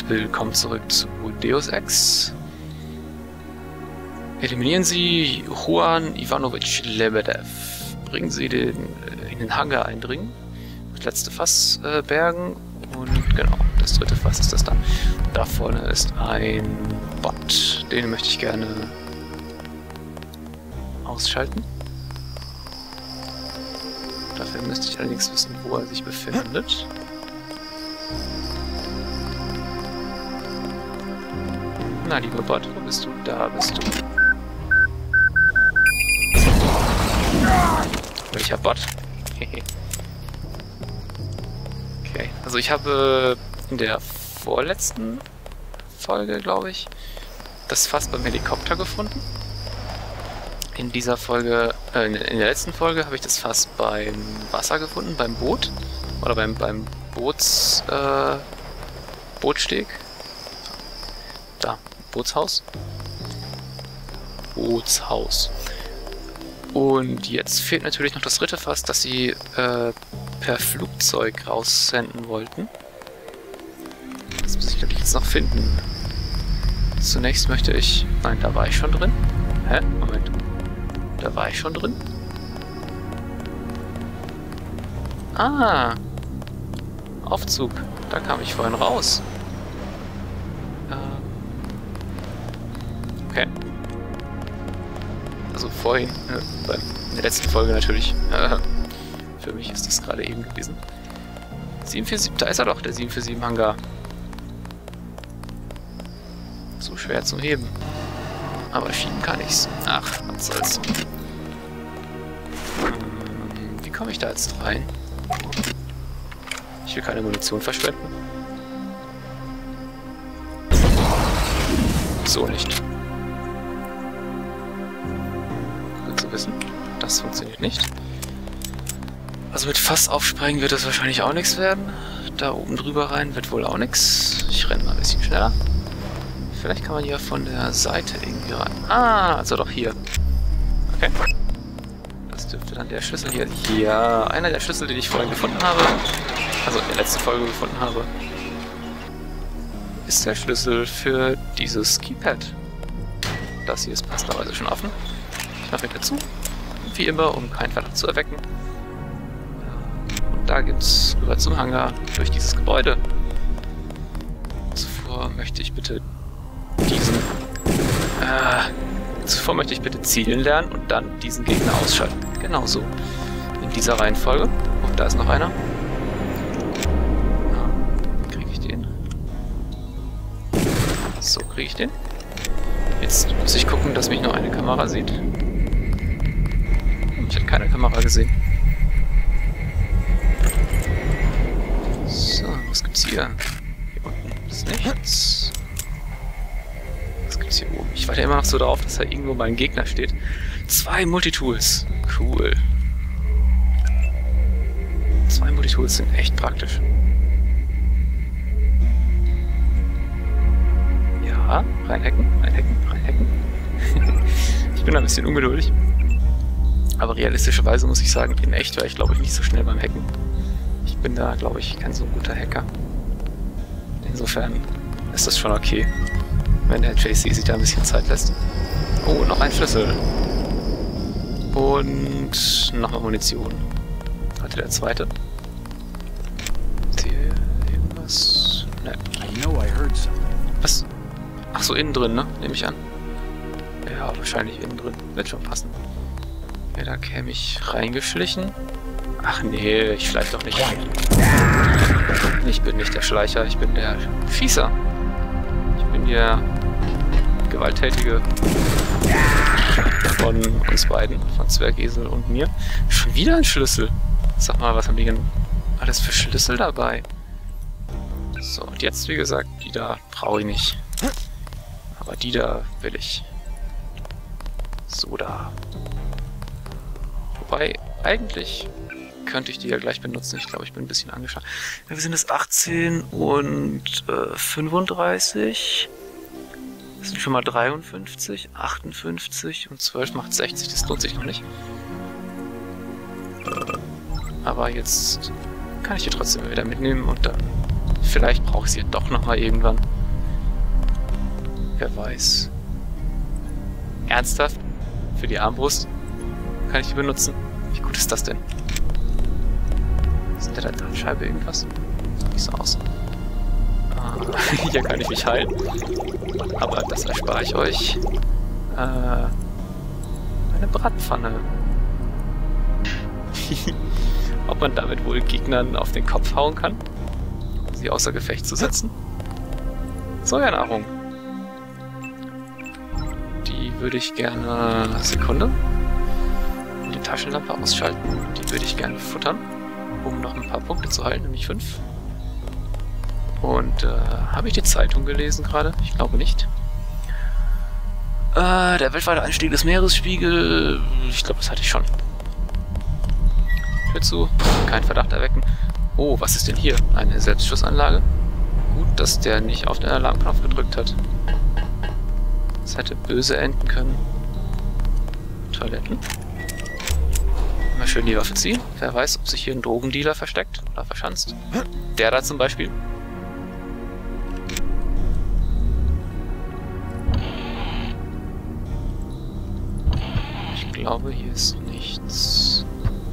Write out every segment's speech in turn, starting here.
Willkommen zurück zu Deus Ex. Eliminieren Sie Juan Ivanovich Lebedev. Bringen Sie den in den Hangar eindringen. Das letzte Fass bergen. Und genau, das dritte Fass ist das dann. Da vorne ist ein Bot. Den möchte ich gerne ausschalten. Dafür müsste ich allerdings wissen, wo er sich befindet. Na, lieber Bot, wo bist du? Da bist du. Welcher Bot? Okay, also ich habe in der vorletzten Folge, glaube ich, das Fass beim Helikopter gefunden. In dieser Folge, in der letzten Folge habe ich das Fass beim Wasser gefunden, beim Boot. Oder beim Bootsteg. Da, Bootshaus. Und jetzt fehlt natürlich noch das dritte Fass, das sie per Flugzeug raussenden wollten. Das muss ich natürlich jetzt noch finden. Zunächst möchte ich... Nein, da war ich schon drin. Hä? Moment. Da war ich schon drin? Ah! Aufzug. Da kam ich vorhin raus. Okay. Also vorhin, in der letzten Folge natürlich. Für mich ist das gerade eben gewesen. 747, da ist er doch, der 747 Hangar. So schwer zu heben. Aber schieben kann ich's. Ach, was soll's. Wie komme ich da jetzt rein? Ich will keine Munition verschwenden. So nicht. Gut zu wissen. Das funktioniert nicht. Also mit Fass aufsprengen wird das wahrscheinlich auch nichts werden. Da oben drüber rein wird wohl auch nichts. Ich renne mal ein bisschen schneller. Vielleicht kann man hier von der Seite irgendwie rein. Ah, also doch hier. Okay. Das dürfte dann der Schlüssel hier. Ja, einer der Schlüssel, den ich vorhin gefunden habe. Also in der letzten Folge gefunden habe. Ist der Schlüssel für dieses Keypad. Das hier ist passenderweise schon offen. Ich mache wieder zu. Wie immer, um keinen Verdacht zu erwecken. Und da geht's rüber zum Hangar durch dieses Gebäude. Zuvor möchte ich bitte zielen lernen und dann diesen Gegner ausschalten. Genauso. In dieser Reihenfolge. Und da ist noch einer. Kriege ich den? So, kriege ich den. Jetzt muss ich gucken, dass mich nur eine Kamera sieht. Ich habe keine Kamera gesehen. So, was gibt's hier? Hier unten ist nichts. Was gibt's hier oben? Ich warte immer noch so darauf, dass da irgendwo mal ein Gegner steht. 2 Multitools. Cool. 2 Multitools sind echt praktisch. Ja, reinhacken. Ich bin ein bisschen ungeduldig. Aber realistischerweise muss ich sagen, in echt wäre ich, glaube ich, nicht so schnell beim Hacken. Ich bin da, glaube ich, kein so guter Hacker. Insofern ist das schon okay, wenn der JC sich da ein bisschen Zeit lässt. Oh, noch ein Schlüssel. Und nochmal Munition. Hatte der zweite. Ist hier irgendwas? Ne. Was? Ach so, innen drin, ne? Nehme ich an. Ja, wahrscheinlich innen drin. Wird schon passen. Ja, da käme ich reingeschlichen. Ach nee, ich schleiche doch nicht. Ich bin nicht der Schleicher, ich bin der Schießer. Ich bin der Gewalttätige von uns beiden, von Zwergesel und mir. Schon wieder ein Schlüssel. Sag mal, was haben die denn alles für Schlüssel dabei? So, und jetzt, wie gesagt, die da brauche ich nicht. Aber die da will ich. So da. Wobei, eigentlich könnte ich die ja gleich benutzen. Ich glaube, ich bin ein bisschen angeschaut. Ja, wir sind jetzt 18 und 35. Das sind schon mal 53, 58 und 12 macht 60. Das lohnt sich noch nicht. Aber jetzt kann ich die trotzdem wieder mitnehmen und dann vielleicht brauche ich sie doch nochmal irgendwann. Wer weiß. Ernsthaft? Für die Armbrust? Kann ich die benutzen? Wie gut ist das denn? Ist da der Scheibe irgendwas? Sieht nicht so aus. Hier kann ich mich heilen. Aber das erspare ich euch. Eine Bratpfanne. Ob man damit wohl Gegnern auf den Kopf hauen kann? Um sie außer Gefecht zu setzen? Sojanahrung. Die würde ich gerne... Sekunde. Die Taschenlampe ausschalten. Die würde ich gerne futtern, um noch ein paar Punkte zu heilen, nämlich 5. Und habe ich die Zeitung gelesen gerade? Ich glaube nicht. Der weltweite Anstieg des Meeresspiegels... Ich glaube, das hatte ich schon. Tür zu. Kein Verdacht erwecken. Oh, was ist denn hier? Eine Selbstschussanlage? Gut, dass der nicht auf den Alarmknopf gedrückt hat. Das hätte böse enden können. Toiletten. Mal schön die Waffe ziehen. Wer weiß, ob sich hier ein Drogendealer versteckt oder verschanzt. Der da zum Beispiel. Ich glaube, hier ist nichts.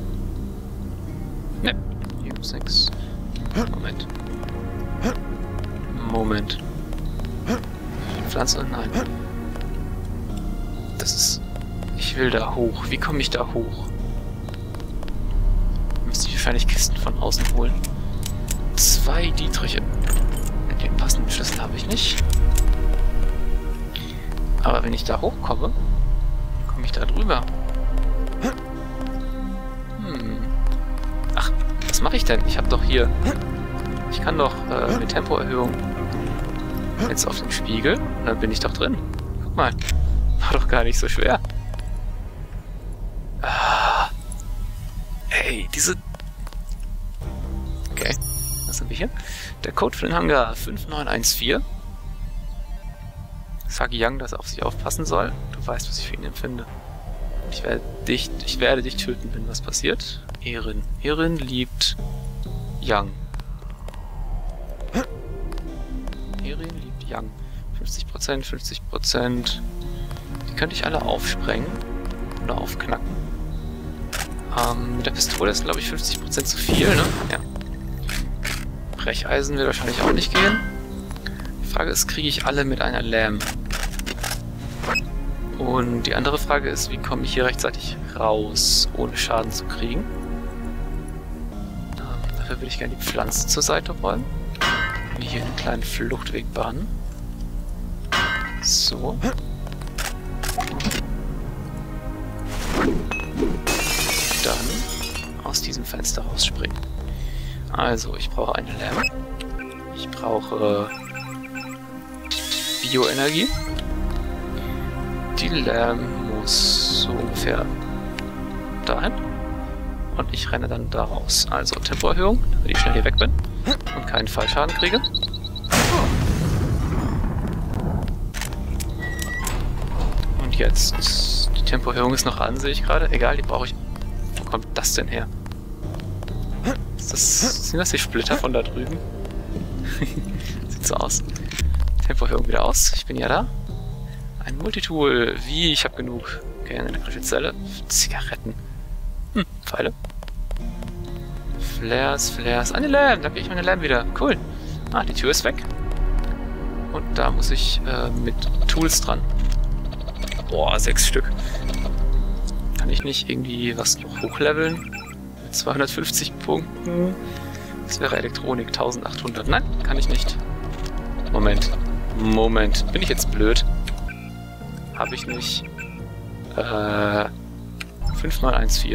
Ne, hier gibt's nichts. Moment. Moment. Pflanze? Nein. Das ist... Ich will da hoch. Wie komme ich da hoch? Müsste ich wahrscheinlich Kisten von außen holen. 2 Dietriche. Den passenden Schlüssel habe ich nicht. Aber wenn ich da hochkomme, komme ich da drüber. Ach, was mache ich denn? Ich habe doch hier... Ich kann doch mit Tempoerhöhung jetzt auf den Spiegel und dann bin ich doch drin. Guck mal. War doch gar nicht so schwer. Hey, diese... Okay, was haben wir hier? Der Code für den Hangar 5914. Sag Young, dass er auf sich aufpassen soll. Du weißt, was ich für ihn empfinde. Ich werde dich töten, wenn was passiert. Erin. Erin liebt Young. Erin liebt Young. 50%, 50%. Die könnte ich alle aufsprengen. Oder aufknacken. Mit der Pistole ist, glaube ich, 50% zu viel, ne? Ja. Brecheisen wird wahrscheinlich auch nicht gehen. Die Frage ist, kriege ich alle mit einer Lam? Und die andere Frage ist, wie komme ich hier rechtzeitig raus, ohne Schaden zu kriegen? Dafür würde ich gerne die Pflanzen zur Seite räumen. Und hier einen kleinen Fluchtweg bahnen. So. Dann aus diesem Fenster rausspringen. Also, ich brauche eine Lampe. Ich brauche Bioenergie. Die Lampe muss so ungefähr dahin. Und ich renne dann da raus. Also Tempoerhöhung, damit ich schnell hier weg bin und keinen Fallschaden kriege. Und jetzt, die Tempoerhöhung ist noch an, sehe ich gerade. Egal, die brauche ich. Wo kommt das denn her? Sind das die Splitter von da drüben? Sieht so aus. Tempoerhöhung wieder aus. Ich bin ja da. Ein Multitool. Wie? Ich habe genug. Okay, eine elektrische Zelle. Zigaretten. Pfeile. Flares, Flares. Eine Lamp. Da kriege ich meine Lamp wieder. Cool. Ah, die Tür ist weg. Und da muss ich mit Tools dran. Boah, 6 Stück. Kann ich nicht irgendwie was noch hochleveln? Mit 250 Punkten. Das wäre Elektronik 1800. Nein, kann ich nicht. Moment. Moment. Bin ich jetzt blöd? Habe ich nicht. 5x1,4.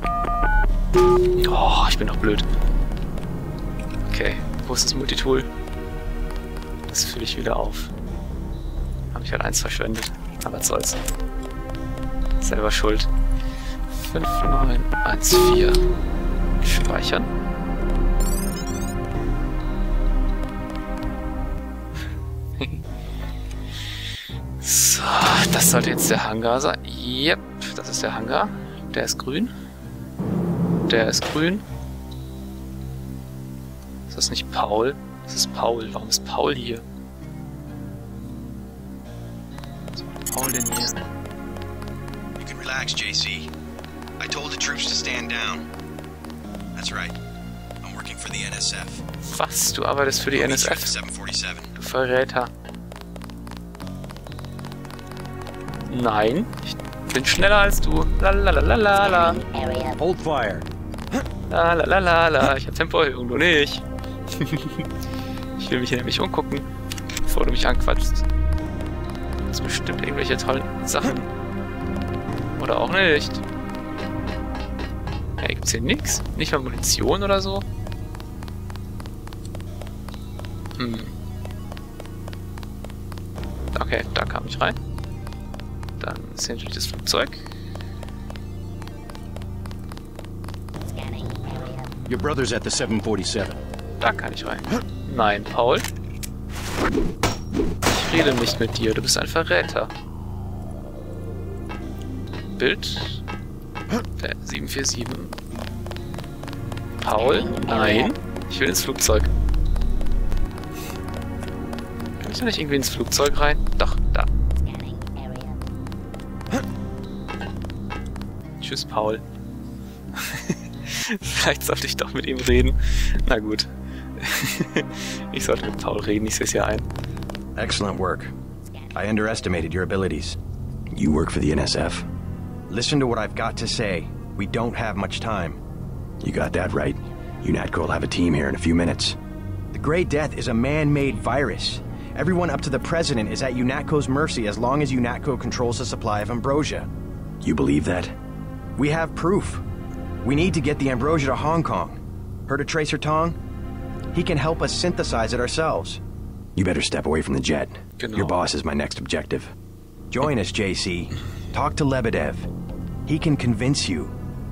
Oh, ich bin doch blöd. Okay, wo ist das Multitool? Das fülle ich wieder auf. Habe ich halt 1 verschwendet. Aber was soll's. Selber schuld. 5,9,1,4. Speichern. So, das sollte jetzt der Hangar sein. Yep, das ist der Hangar. Der ist grün. Der ist grün. Ist das nicht Paul? Das ist Paul. Warum ist Paul hier? Paul denn hier? You can relax, JC. I told the troops to stand down. That's right. I'm working for the NSF. Was? Du arbeitest für die NSF? 747. Du Verräter. Nein, ich bin schneller als du. Lalalala. Hold fire. Lalalala. Ich hab Tempoerhöhung, du nicht. Ich will mich hier nämlich umgucken, bevor du mich anquatschst. Das sind bestimmt irgendwelche tollen Sachen. Oder auch nicht. Hey, gibt's hier nix? Nicht mal Munition oder so? Okay, da kam ich rein. Dann ist hier natürlich das Flugzeug. Your brother's at the 747. Da kann ich rein. Nein, Paul. Ich rede nicht mit dir, du bist ein Verräter. Bild. 747. Paul? Nein. Ich will ins Flugzeug. Kann ich da nicht irgendwie ins Flugzeug rein? Doch, da. Tschüss, Paul. Vielleicht sollte ich doch mit ihm reden. Na gut. Ich sollte mit Paul reden, ich sehe es ja ein. Excellent work. I underestimated your abilities. You work for the NSF? Listen to what I've got to say. We don't have much time. You got that right. UNATCO will have a team here in a few minutes. The Grey Death is a man-made virus. Everyone up to the President is at UNATCO's mercy as long as UNATCO controls the supply of ambrosia. You believe that? We have proof. We need to get the ambrosia to Hong Kong. Heard of Tracer Tong? He can help us synthesize it ourselves. You better step away from the jet. Genau. Your boss is my next objective. Join us, JC. Talk to Lebedev. He can convince you.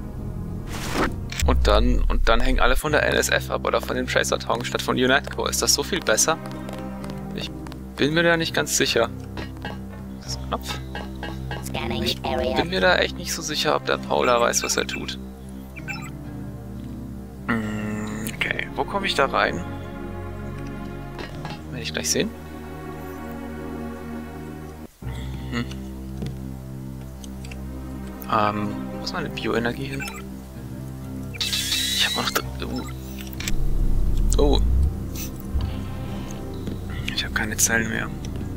Und dann hängen alle von der NSF ab oder von dem Tracer Tong statt von UNATCO. Ist das so viel besser? Ich bin mir da nicht ganz sicher. Das ist ein Knopf. Ich bin mir da echt nicht so sicher, ob der Paul da weiß, was er tut. Okay, wo komme ich da rein? Werde ich gleich sehen. Wo ist meine Bioenergie hin? Ich habe noch... Oh. Ich habe keine Zellen mehr.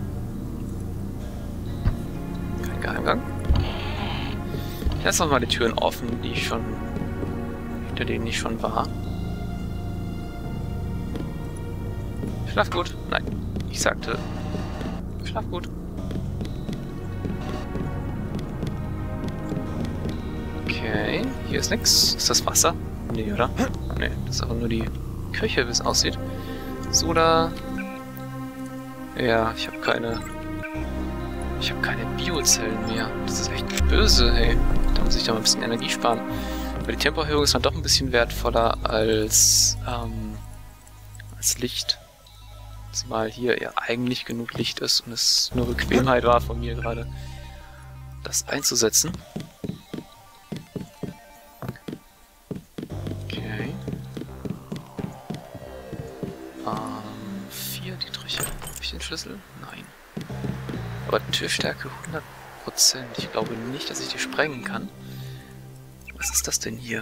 Kein Geheimgang. Ich lasse noch mal die Türen offen, die ich schon... hinter denen ich schon war. Schlaf gut. Nein. Ich sagte... Schlaf gut. Okay, hier ist nix. Ist das Wasser? Nee, oder? Nee, das ist aber nur die Küche, wie es aussieht. Soda. Ja, ich habe keine Biozellen mehr. Das ist echt böse, hey. Da muss ich doch mal ein bisschen Energie sparen. Weil die Tempoerhöhung ist dann doch ein bisschen wertvoller als Licht. Zumal hier ja eigentlich genug Licht ist und es nur Bequemheit war von mir gerade, das einzusetzen. Okay. 4 Dietriche. Habe ich den Schlüssel? Nein. Aber Türstärke 100%. Ich glaube nicht, dass ich die sprengen kann. Was ist das denn hier?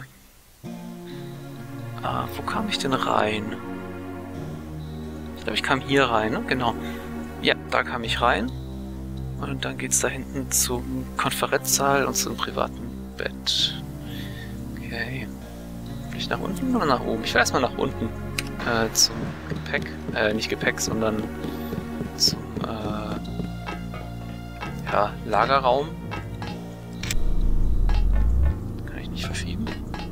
Wo kam ich denn rein? Ich glaube, ich kam hier rein, ne? Genau. Ja, da kam ich rein. Und dann geht's da hinten zum Konferenzsaal und zum privaten Bett. Okay. Will ich nach unten oder nach oben? Ich will erstmal nach unten. Zum Gepäck. Nicht Gepäck, sondern zum ja, Lagerraum. Kann ich nicht verschieben.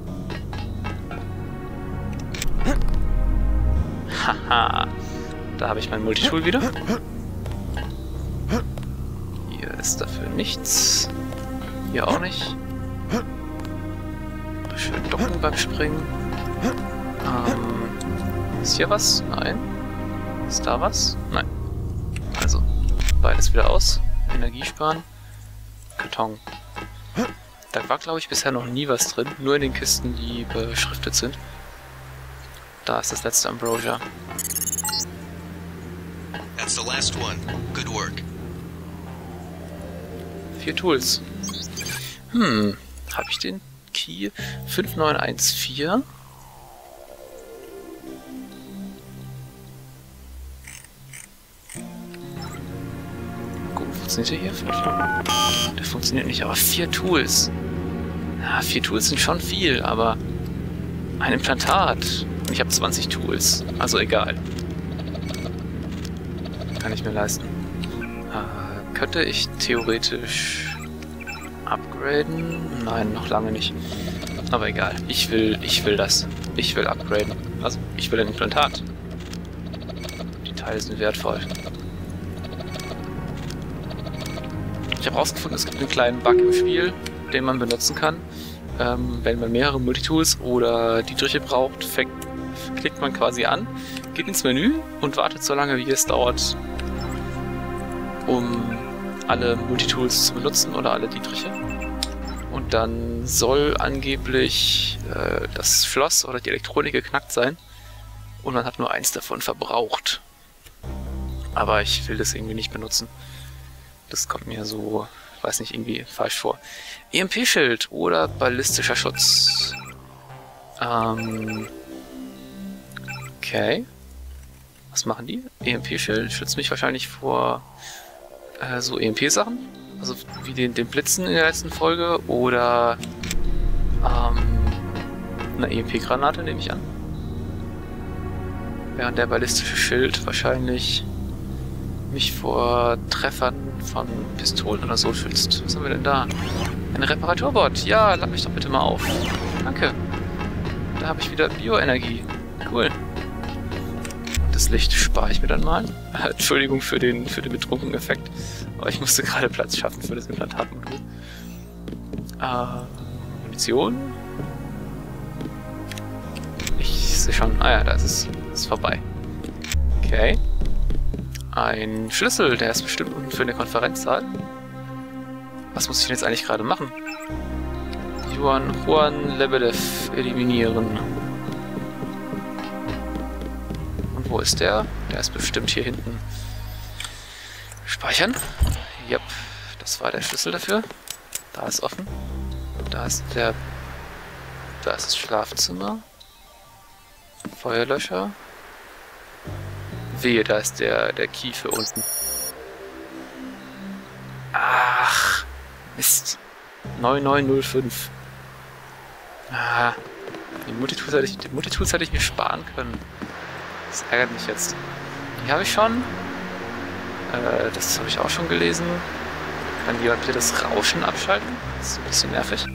Haha. Da habe ich mein Multitool wieder. Hier ist dafür nichts. Hier auch nicht. Schön ducken beim Springen. Ist hier was? Nein. Ist da was? Nein. Also, beides wieder aus. Energie sparen. Karton. Da war, glaube ich, bisher noch nie was drin. Nur in den Kisten, die beschriftet sind. Da ist das letzte Ambrosia. That's the last one. Good work. 4 Tools. Habe ich den Key? 5914. Gut, funktioniert der hier? Vielleicht. Der funktioniert nicht, aber 4 Tools. Ja, 4 Tools sind schon viel, aber ein Implantat. Und ich habe 20 Tools. Also egal. Kann ich mir leisten. Könnte ich theoretisch upgraden? Nein, noch lange nicht. Aber egal. Ich will das. Ich will upgraden. Also, ich will ein Implantat. Die Teile sind wertvoll. Ich habe herausgefunden, es gibt einen kleinen Bug im Spiel, den man benutzen kann. Wenn man mehrere Multitools oder Dietriche braucht, klickt man quasi an, geht ins Menü und wartet so lange, wie es dauert, um alle Multitools zu benutzen oder alle Dietriche. Und dann soll angeblich das Schloss oder die Elektronik geknackt sein und man hat nur eins davon verbraucht. Aber ich will das irgendwie nicht benutzen. Das kommt mir so, weiß nicht, irgendwie falsch vor. EMP-Schild oder ballistischer Schutz. Okay. Was machen die? EMP-Schild schützt mich wahrscheinlich vor so EMP-Sachen. Also wie den Blitzen in der letzten Folge oder eine EMP-Granate, nehme ich an. Während der ballistische Schild wahrscheinlich mich vor Treffern von Pistolen oder so schützt. Was haben wir denn da? Ein Reparaturbot. Ja, lad mich doch bitte mal auf. Danke. Da habe ich wieder Bioenergie. Cool. Das Licht spare ich mir dann mal. Entschuldigung für den betrunkenen Effekt. Aber ich musste gerade Platz schaffen für das Implantatmodul. Munition. Ich sehe schon. Ah ja, da ist es. Ist vorbei. Okay. Ein Schlüssel, der ist bestimmt unten für eine Konferenzsaal. Was muss ich denn jetzt eigentlich gerade machen? Juan Lebedev eliminieren. Und wo ist der? Der ist bestimmt hier hinten. Speichern. Yep, das war der Schlüssel dafür. Da ist offen. Da ist das Schlafzimmer. Feuerlöscher. Wehe, da ist der Key für unten. Ach, Mist. 9905. Ah, die Multitools hätte ich mir sparen können. Das ärgert mich jetzt. Die habe ich schon. Das habe ich auch schon gelesen. Kann jemand bitte das Rauschen abschalten? Das ist ein bisschen nervig.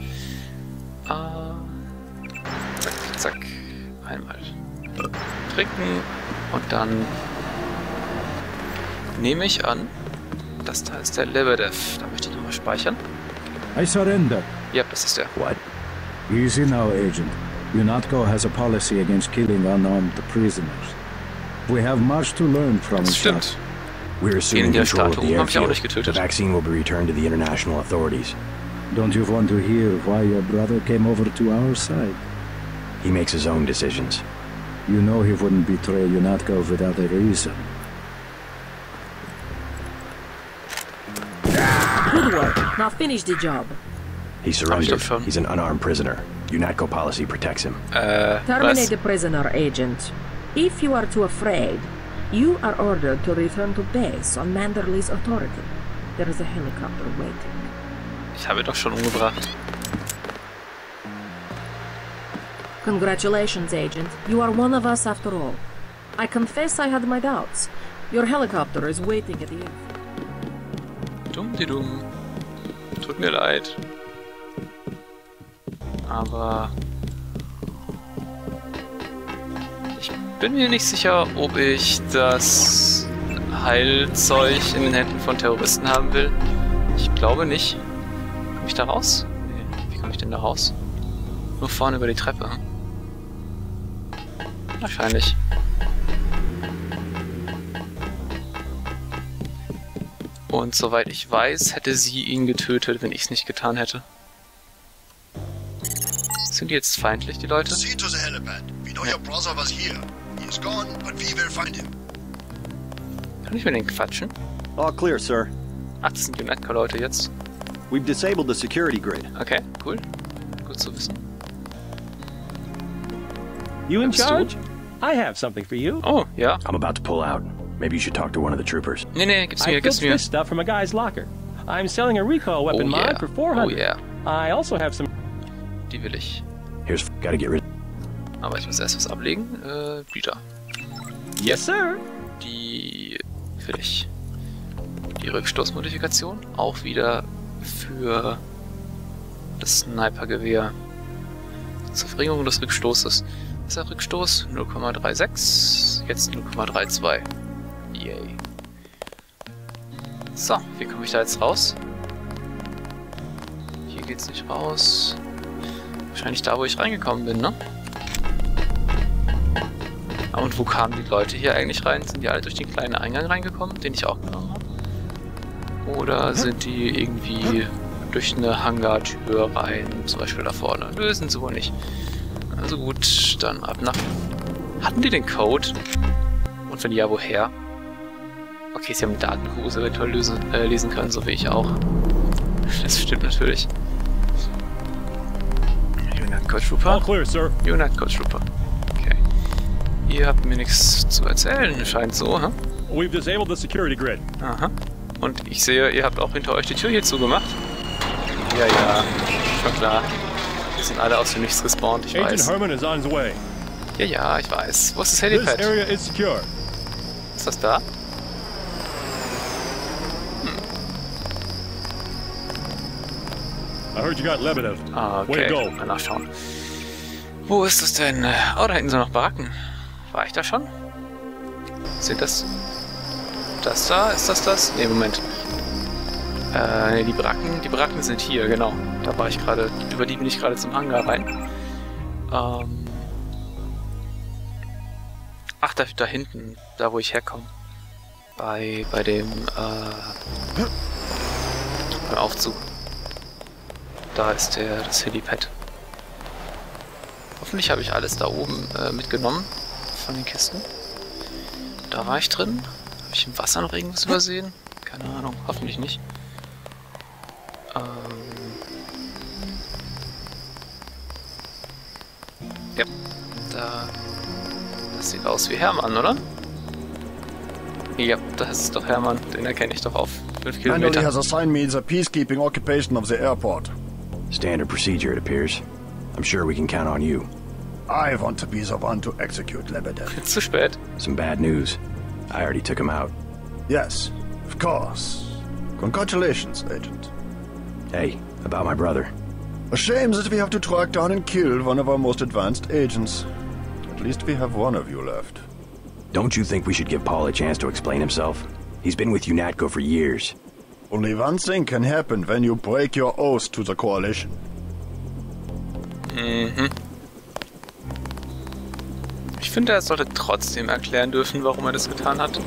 Zack, zack. Einmal trinken und dann nehme ich an, das da ist der Lebedev. Da möchte ich nochmal speichern. I surrender. Ja, das ist der. What? Easy now, Agent. UNATCO has a policy against killing unarmed prisoners. We have much to learn from Das each other. stimmt. We're assuming Der control of Statue the habe ich auch airfield. nicht The getötet. vaccine will be returned to the international authorities. Don't you want to hear why your brother came over to our side? He makes his own decisions. You know he wouldn't betray UNATCO without a reason. Good work. Now finish the job. He surrendered. schon. He's an unarmed prisoner. UNATCO policy protects him. Terminate Was? the prisoner, Agent. If you are too afraid, you are ordered to return to base on Manderley's authority. There is a helicopter waiting. Ich habe ihn doch schon umgebracht. Congratulations, Agent. You are one of us after all. I confess I had my doubts. Your helicopter is waiting at the airfield. Dumm. Tut mir leid. Aber ich bin mir nicht sicher, ob ich das Heilzeug in den Händen von Terroristen haben will. Ich glaube nicht. Komme ich da raus? Nee. Wie komme ich denn da raus? Nur vorne über die Treppe. Wahrscheinlich. Und soweit ich weiß, hätte sie ihn getötet, wenn ich es nicht getan hätte. Sind die jetzt feindlich, die Leute? See to the helipad. We know your brother was here. He is gone, but we will find him. Kann ich mit denen quatschen? All clear, sir. Ach, das sind die UNATCO-Leute jetzt. We've disabled the security grid. Okay, cool. Gut zu wissen. You in Bist du? charge? I have something for you. Oh, ja. I'm about to pull out. Maybe you should talk to one of the troopers. Nee, gib's I mir, gib's filched mir. this stuff from a guy's locker. I'm selling a recoil weapon Oh, yeah. mod for 400. Oh, yeah. I also have some... Die will ich. Here's... Gotta get rid... Aber ich muss erst was ablegen. Wieder. Yes, sir. Die will ich. Die Rückstoßmodifikation. Auch wieder für das Snipergewehr. Zur Verringerung des Rückstoßes. Was ist der Rückstoß? 0,36. Jetzt 0,32. Yay. So, wie komme ich da jetzt raus? Hier geht's nicht raus. Wahrscheinlich da, wo ich reingekommen bin, ne? Und wo kamen die Leute hier eigentlich rein? Sind die alle durch den kleinen Eingang reingekommen, den ich auch genommen habe? Oder sind die irgendwie durch eine Hangartür rein, zum Beispiel da vorne? Nö, sind sie wohl nicht. Also gut, dann ab nach... Hatten die den Code? Und wenn ja, woher? Okay, sie haben Datenkurs eventuell lesen können, so wie ich auch. Das stimmt natürlich. Unit Code Trooper. All clear, sir. Unit Code Trooper. Okay. Ihr habt mir nichts zu erzählen, scheint so, hä? We've disabled the security grid. Aha. Und ich sehe, ihr habt auch hinter euch die Tür hier zugemacht. Ja, schon klar. Wir sind alle aus dem Nichts gespawnt, ich Agent weiß. Herman is on his way. Ja, ich weiß. Wo ist das This Helipad? area is secure. Ist das da? I heard you got Lebedev. Ah, Way okay. to go. Mal nachschauen. Wo ist es denn? Oh, da hinten sind noch Baracken. War ich da schon? Sind das... Das da? Ist das das? Ne, Moment. Ne, die Baracken sind hier, genau. Da war ich gerade... Über die bin ich gerade zum Hangar rein. Ach, da hinten. Da, wo ich herkomme. Bei dem, beim Aufzug. Da ist das Helipad. Hoffentlich habe ich alles da oben mitgenommen von den Kisten. Da war ich drin. Habe ich im Wasser noch irgendwas übersehen? Keine Ahnung, hoffentlich nicht. Ja, das sieht aus wie Hermann, oder? Ja, das ist doch Hermann. Den erkenne ich doch auf 5 Manderly Kilometer. has assigned me the peacekeeping occupation of the airport. Standard procedure, it appears. I'm sure we can count on you. I want to be the one to execute Lebedev. Zu spät. Some bad news. I already took him out. Yes, of course. Congratulations, Agent. Hey, about my brother. A shame that we have to track down and kill one of our most advanced agents. At least we have one of you left. Don't you think we should give Paul a chance to explain himself? He's been with UNATCO for years. Only one thing can happen when you break your oath to the Coalition. Ich finde, er sollte trotzdem erklären dürfen, warum er das getan hat.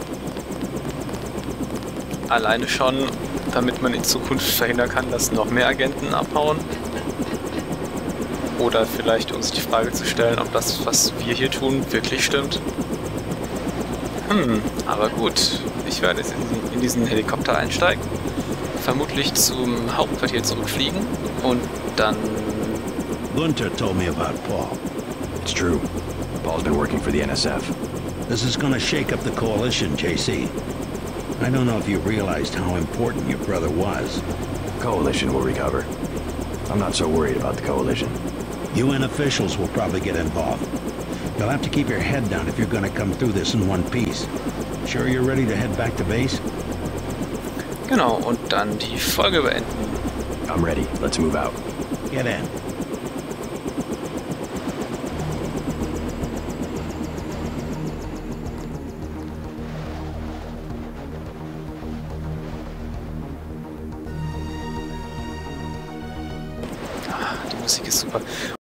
Alleine schon, damit man in Zukunft verhindern kann, dass noch mehr Agenten abhauen. Oder vielleicht uns die Frage zu stellen, ob das, was wir hier tun, wirklich stimmt. Aber gut. Ich werde jetzt in diesen Helikopter einsteigen. Vermutlich zum Hauptquartier zurückfliegen. Und dann... Gunter told me about Paul. It's true. Paul's been working for the NSF. This is gonna shake up the coalition, JC. I don't know if you realized how important your brother was. Coalition will recover. I'm not so worried about the Coalition. UN officials will probably get involved. You'll have to keep your head down if you're gonna come through this in one piece. Sure you're ready to head back to base? Genau, und dann die Folge beenden. I'm ready. Let's move out. Get in. Die Musik ist super.